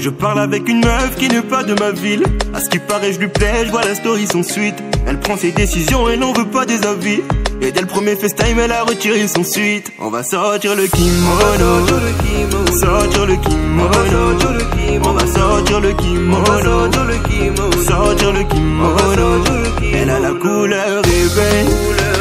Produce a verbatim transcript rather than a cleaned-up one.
Je parle avec une meuf qui n'est pas de ma ville. À ce qui paraît je lui plais, je vois la story sans suite. Elle prend ses décisions et n'en veut pas des avis. Et dès le premier FaceTime elle a retiré son suite. On va sortir le kimono, sortir le kimono, on va sortir le kimono, sortir le kimono. Elle a la couleur ébène,